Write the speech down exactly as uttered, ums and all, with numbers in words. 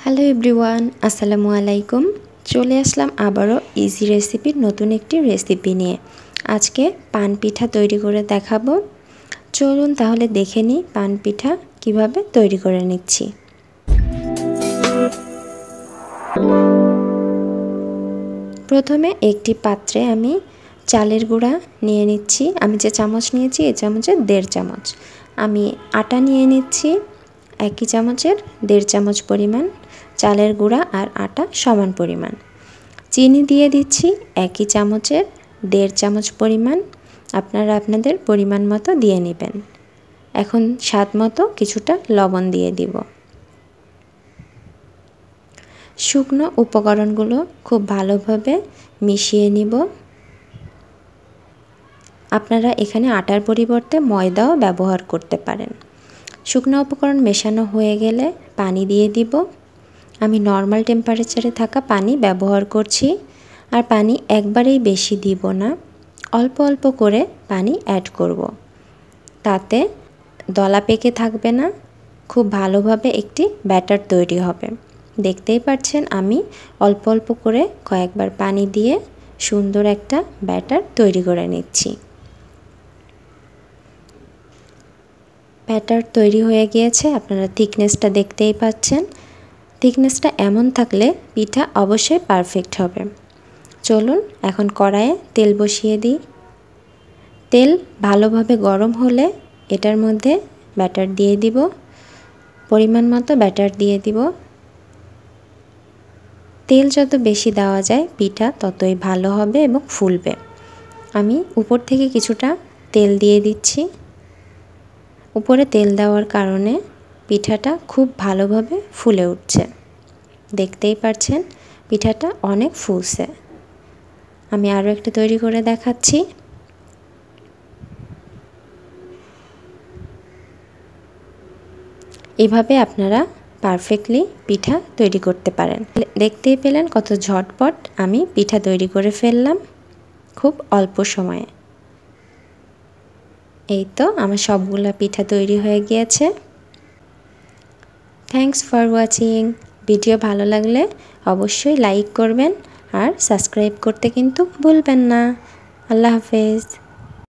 Hello everyone, আসসালামু আলাইকুম। চলে আসলাম আবারও ইজি রেসিপির নতুন একটি রেসিপি নিয়ে। আজকে পান পিঠা তৈরি করে দেখাবো। চলুন তাহলে দেখে নিই পান পিঠা কীভাবে তৈরি করে নিচ্ছি। প্রথমে একটি পাত্রে আমি চালের গুঁড়া নিয়ে নিচ্ছি। আমি যে চামচ নিয়েছি এই চামচের দেড় চামচ। আমি আটা নিয়ে নিচ্ছি একই চামচের দেড় চামচ পরিমাণ। চালের গুঁড়া আর আটা সমান পরিমাণ। চিনি দিয়ে দিচ্ছি একই চামচের দেড় চামচ পরিমাণ। আপনারা আপনাদের পরিমাণ মতো দিয়ে নেবেন। এখন স্বাদ মতো কিছুটা লবণ দিয়ে দিব। শুকনো উপকরণগুলো খুব ভালোভাবে মিশিয়ে নিব। আপনারা এখানে আটার পরিবর্তে ময়দাও ব্যবহার করতে পারেন। শুকনো উপকরণ মেশানো হয়ে গেলে পানি দিয়ে দিব। আমি নর্মাল টেম্পারেচারে থাকা পানি ব্যবহার করছি। আর পানি একবারেই বেশি দিব না, অল্প অল্প করে পানি অ্যাড করব। তাতে দলা পেকে থাকবে না, খুব ভালোভাবে একটি ব্যাটার তৈরি হবে। দেখতেই পাচ্ছেন আমি অল্প অল্প করে কয়েকবার পানি দিয়ে সুন্দর একটা ব্যাটার তৈরি করে নিচ্ছি। ব্যাটার তৈরি হয়ে গিয়েছে, আপনারা থিকনেসটা দেখতেই পাচ্ছেন। থিকনেসটা এমন থাকলে পিঠা অবশ্যই পারফেক্ট হবে। চলুন এখন কড়াইয়ে তেল বসিয়ে দিই। তেল ভালোভাবে গরম হলে এটার মধ্যে ব্যাটার দিয়ে দিব। পরিমাণ মতো ব্যাটার দিয়ে দিব। তেল যত বেশি দেওয়া যায় পিঠা ততই ভালো হবে এবং ফুলবে। আমি উপর থেকে কিছুটা তেল দিয়ে দিচ্ছি। উপরে তেল দেওয়ার কারণে পিঠাটা খুব ভালোভাবে ফুলে উঠছে। দেখতেই পাচ্ছেন পিঠাটা অনেক ফুলছে। আমি আরও একটা তৈরি করে দেখাচ্ছি। এভাবে আপনারা পারফেক্টলি পিঠা তৈরি করতে পারেন। দেখতেই পেলেন কত ঝটপট আমি পিঠা তৈরি করে ফেললাম খুব অল্প সময়ে। এই তো আমার সবগুলা পিঠা তৈরি হয়ে গিয়েছে। Thanks for watching. ভিডিও ভালো লাগলে অবশ্যই লাইক করবেন আর সাবস্ক্রাইব করতে কিন্তু ভুলবেন না। আল্লাহ হাফেজ।